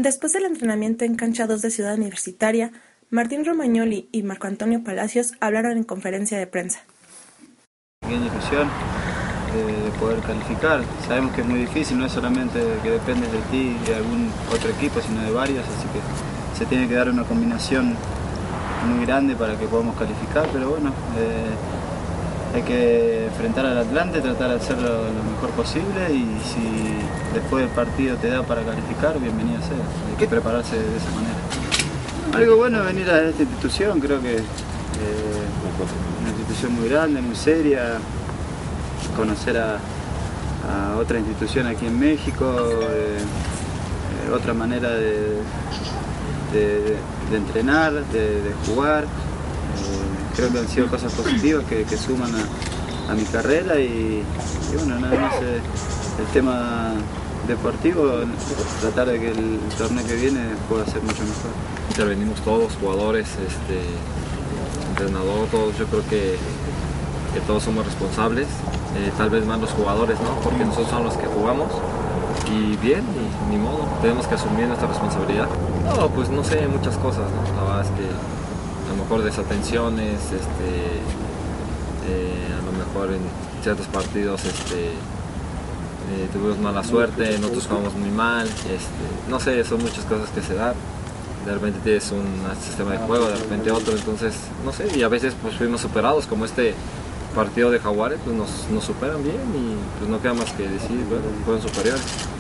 Después del entrenamiento en Cancha 2 de Ciudad Universitaria, Martín Romagnoli y Marco Antonio Palacios hablaron en conferencia de prensa. Pequeña ilusión de poder calificar. Sabemos que es muy difícil, no es solamente que dependes de ti y de algún otro equipo, sino de varios, así que se tiene que dar una combinación muy grande para que podamos calificar, pero bueno, hay que enfrentar al Atlante, tratar de hacerlo lo mejor posible y si después del partido te da para calificar, bienvenido sea. Hay que prepararse de esa manera. Algo bueno es venir a esta institución, creo que una institución muy grande, muy seria, conocer a otra institución aquí en México, otra manera de entrenar, de jugar. Creo que han sido cosas positivas que suman a mi carrera y bueno, nada más el tema deportivo, tratar de que el torneo que viene pueda ser mucho mejor. Intervenimos todos, jugadores, entrenador, todos, yo creo que todos somos responsables, tal vez más los jugadores, ¿no? Porque nosotros somos los que jugamos y bien, y ni modo, tenemos que asumir nuestra responsabilidad. No, pues no sé, muchas cosas, ¿no? La verdad es que a lo mejor desatenciones, a lo mejor en ciertos partidos tuvimos mala suerte, en otros jugamos muy mal, no sé, son muchas cosas que se dan. De repente tienes un sistema de juego, de repente otro, entonces, no sé, y a veces pues fuimos superados, como este partido de Jaguares, pues nos superan bien y pues no queda más que decir, bueno, fueron superiores.